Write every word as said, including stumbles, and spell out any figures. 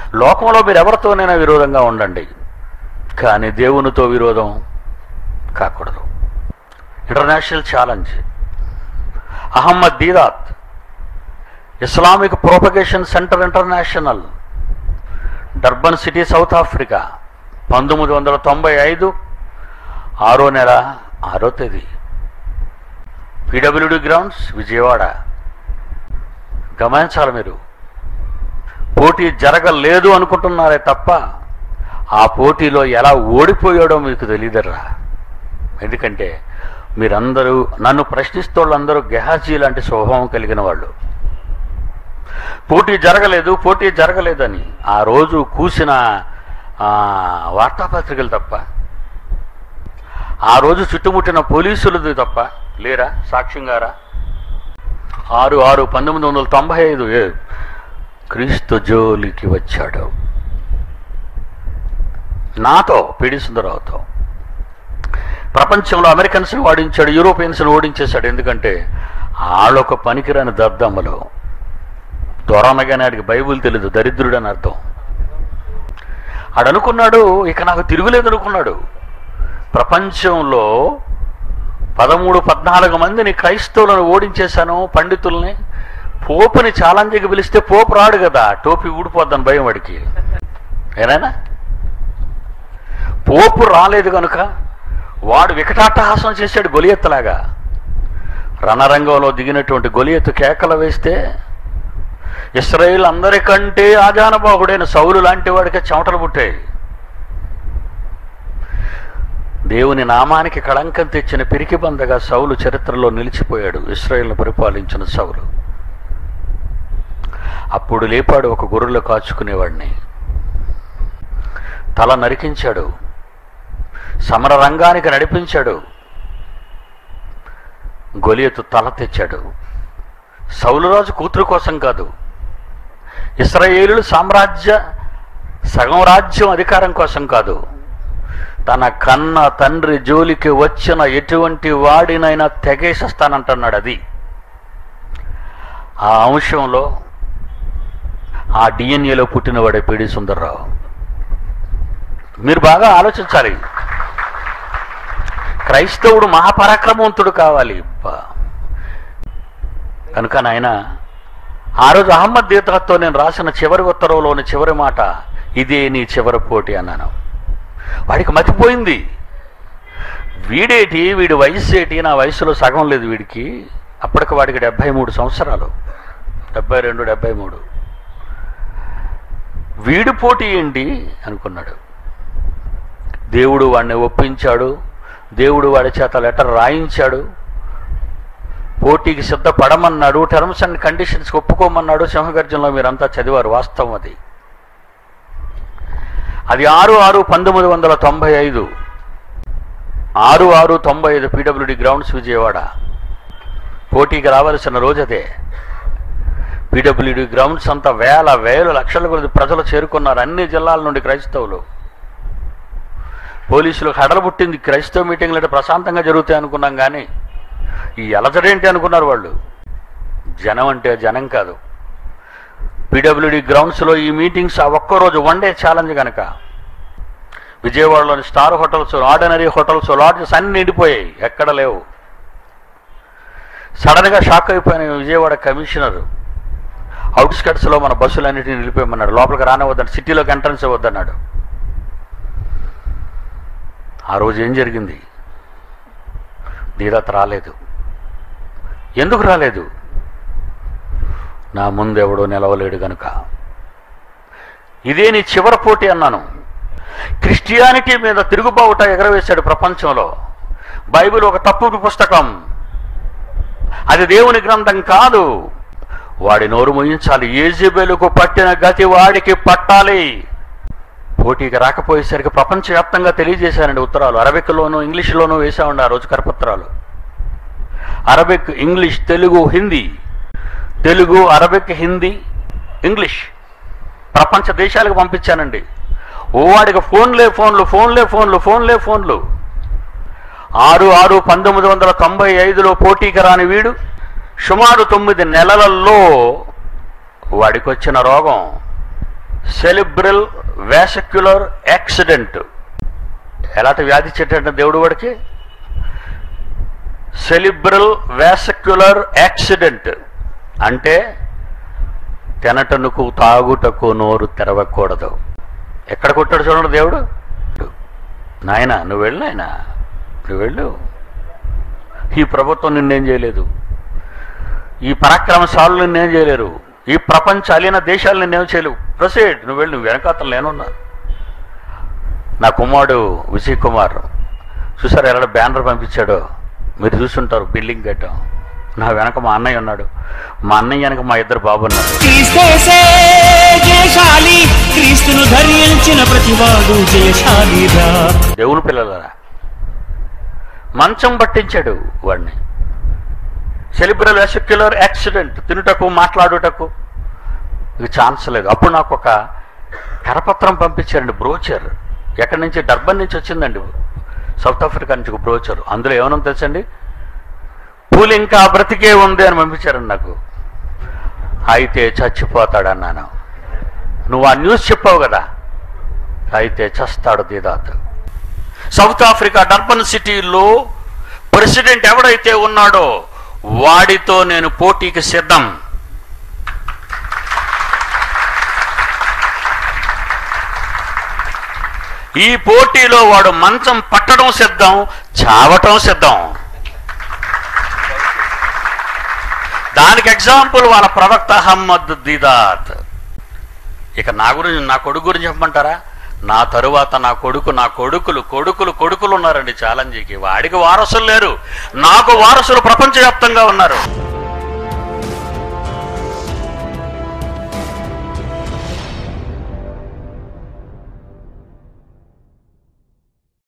లోకంలో మీరు ఎవరితోనైనా విరోధంగా ఉండండి, కానీ దేవునితో విరోధం కాకూడదు. International challenge. Ahmed Deedat, Islamic propagation centre international, Durban city, south Africa, పంతొమ్మిది వందల తొంభై ఐదు ఆరో నెల ఆరో తేదీ. PWD grounds, Vijayawada. గమనించాలి, మీరు పోటీ జరగలేదు అనుకుంటున్నారే తప్ప ఆ పోటీలో ఎలా ఓడిపోయాడో మీకు తెలియదర్రా. ఎందుకంటే మీరందరూ నన్ను ప్రశ్నిస్తోళ్ళందరూ గెహాజీ లాంటి స్వభావం కలిగిన వాళ్ళు. పోటీ జరగలేదు పోటీ జరగలేదని ఆ రోజు కూసిన వార్తాపత్రికలు తప్ప, ఆ రోజు చుట్టుముట్టిన పోలీసులది తప్ప లేరా సాక్ష్యంగారా? ఆరు ఆరు పంతొమ్మిది వందల తొంభై ఐదు క్రీస్తు జోలికి వచ్చాడు నాతో, పిడి సుందరరావుతో. ప్రపంచంలో అమెరికన్స్ని ఓడించాడు, యూరోపియన్స్ని ఓడించేశాడు. ఎందుకంటే వాళ్ళొక పనికిరాని దద్దమ్మలు. దొరనగానే ఆడికి బైబుల్ తెలీదు, దరిద్రుడు అని అర్థం. ఆడనుకున్నాడు ఇక నాకు తిరుగులేదు అనుకున్నాడు. ప్రపంచంలో పదమూడు పద్నాలుగు మందిని క్రైస్తవులను ఓడించేశాను, పండితుల్ని. పోపుని ఛాలెంజ్కి పిలిస్తే పోపు రాడు కదా, టోపీ ఊడిపోద్దని భయం వాడికి. ఏనాయనా, పోపు రాలేదు కనుక వాడు వికటాట్టహాసం చేశాడు గొలియత్తులాగా. రణరంగంలో దిగినటువంటి గొలియత్తు కేకలు వేస్తే ఇశ్రాయేల్ అందరికంటే ఆజానుబాహుడైన సౌలు లాంటి వాడికి చెమటలు పుట్టాయి. దేవుని నామానికి కళంకం తెచ్చిన పిరికిబందగా సౌలు చరిత్రలో నిలిచిపోయాడు, ఇశ్రాయేల్ను పరిపాలించిన సౌలు. అప్పుడు లేపాడు ఒక గొర్రెలు కాచుకునేవాడిని, తల నరికించాడు, సమర రంగానికి నడిపించాడు, గొలియతు తల తెచ్చాడు. సౌలు రాజు కూతురు కోసం కాదు, ఇశ్రాయేలు సామ్రాజ్య సగం రాజ్యం అధికారం కోసం కాదు, తన కన్న తండ్రి జోలికి వచ్చిన ఎటువంటి వాడినైనా తెగేసేస్తానంటున్నాడు. అది ఆ అంశంలో ఆ డిఎన్ఏలో పుట్టినవాడే పిడి సుందర్రావు. మీరు బాగా ఆలోచించాలి. క్రైస్తవుడు మహాపరాక్రమవంతుడు కావాలి కనుక నాయన, ఆ రోజు అహ్మద్ దీదాత్తో నేను రాసిన చివరి ఉత్తరంలోని చివరి మాట ఇదే నీ చివరి పోటీ అన్నాను. వాడికి మతిపోయింది. వీడేటి, వీడి వయసు ఏంటి, నా వయసులో సగం లేదు వీడికి. అప్పటికి వాడికి డెబ్భై మూడు సంవత్సరాలు, డెబ్బై రెండు డెబ్బై మూడు. వీడి పోటీ ఏంటి అనుకున్నాడు. దేవుడు వాడిని ఒప్పించాడు, దేవుడు వాడి చేత లెటర్ రాయించాడు, పోటీకి సిద్ధపడమన్నాడు, టర్మ్స్ అండ్ కండిషన్స్ ఒప్పుకోమన్నాడు. సింహగర్జనలో మీరంతా చదివారు, వాస్తవం అది. అది ఆరు ఆరు పంతొమ్మిది వందల తొంభై ఐదు ఆరు ఆరు తొంభై ఐదు పీడబ్ల్యూడి గ్రౌండ్స్, విజయవాడ. పోటీకి రావాల్సిన రోజు అదే. పీడబ్ల్యూడి గ్రౌండ్స్ అంతా వేల వేల లక్షల కొద్ది ప్రజలు చేరుకున్నారు, అన్ని జిల్లాల నుండి క్రైస్తవులు. పోలీసులకు హడలు పుట్టింది. క్రైస్తవ మీటింగ్లు అంటే ప్రశాంతంగా జరుగుతాయి అనుకున్నాం, కానీ ఈ అలజడేంటి అనుకున్నారు వాళ్ళు. జనం అంటే జనం కాదు. పీడబ్ల్యూడి గ్రౌండ్స్లో ఈ మీటింగ్స్ ఆ ఒక్కరోజు వన్ డే ఛాలెంజ్ కనుక విజయవాడలోని star hotels, ordinary hotels, lodges అన్నీ నిండిపోయాయి, ఎక్కడ లేవు. సడన్గా షాక్ అయిపోయిన విజయవాడ కమిషనర్ అవుట్స్కట్స్లో మన బస్సులన్నింటినీ నిలిపేయమన్నాడు, లోపలికి రానివద్దన్నాడు, సిటీలోకి ఎంట్రన్స్ ఇవ్వద్దన్నాడు. ఆ రోజు ఏం జరిగింది? దీదాత్ రాలేదు. ఎందుకు రాలేదు? నా ముందెవడో నిలవలేడు గనుక. ఇదే నీ చివరి పోటీ అన్నాను. క్రిస్టియానిటీ మీద తిరుగుబావుట ఎగరవేశాడు ప్రపంచంలో. బైబిల్ ఒక తప్పుడు పుస్తకం, అది దేవుని గ్రంథం కాదు. వాడి నోరు ముయించాలి. యెజెబెలుకు పట్టిన గతి వాడికి పట్టాలి. పోటీకి రాకపోయేసరికి ప్రపంచవ్యాప్తంగా తెలియజేశానండి ఉత్తరాలు. అరబిక్లోనూ ఇంగ్లీష్లోనూ వేసామండి ఆ రోజు కరపత్రాలు. Arabic, English, Telugu, Hindi. Telugu, Arabic, Hindi, English ప్రపంచ దేశాలకు పంపించానండి. ఓ వాడికి ఫోన్లే ఫోన్లు ఫోన్లే ఫోన్లు ఫోన్లే ఫోన్లు. ఆరు ఆరు పంతొమ్మిది వందల తొంభై ఐదులో పోటీకి రాని వీడు సుమారు తొమ్మిది నెలలలో వాడికి వచ్చిన రోగం సెలిబ్రల్ వాసిక్యులర్ యాక్సిడెంట్. ఎలాంటి వ్యాధి ఇచ్చేటంటే దేవుడు వాడికి సెలిబ్రల్ వాసిక్యులర్ యాక్సిడెంట్ అంటే తినటనుకు తాగుటకు నోరు తెరవకూడదు. ఎక్కడ కొట్టాడు చూడండి దేవుడు. నాయన నువ్వు వెళ్ళు, నాయన నువ్వు వెళ్ళు, ఈ ప్రభుత్వం నిన్నేం చేయలేదు, ఈ పరాక్రమశాలు నిన్నేం చేయలేరు, ఈ ప్రపంచ అలీన దేశాలు నిన్నేం చేయలేవు, ప్రొసీడ్ నువ్వు వెళ్ళు, నువ్వు వెనకాతలు నేనున్నా. నా కుమారుడు విజయ్ కుమార్ చూసారు ఎలా బ్యానర్ పంపించాడో, మీరు చూసుంటారు, బిల్డింగ్ కట్టాం. నా వెనక మా అన్నయ్య ఉన్నాడు, మా అన్నయ్య వెనక మా ఇద్దరు బాబు ఉన్నారు. దేవుని పిల్లలరా, మంచం పట్టించాడు వాడిని. సెలిబ్రల్ వాసిక్యులర్ యాక్సిడెంట్, తినుటకు మాట్లాడుటకు ఇది ఛాన్స్ లేదు. అప్పుడు నాకు ఒక కరపత్రం పంపించారండి, బ్రోచర్. ఎక్కడి నుంచి? డర్బన్ నుంచి వచ్చిందండి, సౌత్ ఆఫ్రికా నుంచి ఒక బ్రోచర్. అందులో ఏమన్నా తెలుసండి, పూలు ఇంకా బ్రతికే ఉంది అని పంపించారండి నాకు. అయితే చచ్చిపోతాడన్నాను. నువ్వు ఆ న్యూస్ చెప్పావు కదా, అయితే చస్తాడు దీదాత్. సౌత్ ఆఫ్రికా డర్బన్ సిటీలో ప్రెసిడెంట్ ఎవడైతే ఉన్నాడో వాడితో నేను పోటీకి సిద్ధం. ఈ పోటీలో వాడు మంచం పట్టడం సిద్ధం, చావటం సిద్ధం. దానికి ఎగ్జాంపుల్ వాళ్ళ ప్రవక్త అహ్మద్ దీదాత్. ఇక నా గురించి, నా కొడుకు గురించి చెప్పమంటారా? నా తరువాత నా కొడుకు, నా కొడుకులు కొడుకులు కొడుకులు ఉన్నారండి ఛాలెంజ్కి. వాడికి వారసులు లేరు, నాకు వారసులు ప్రపంచవ్యాప్తంగా ఉన్నారు.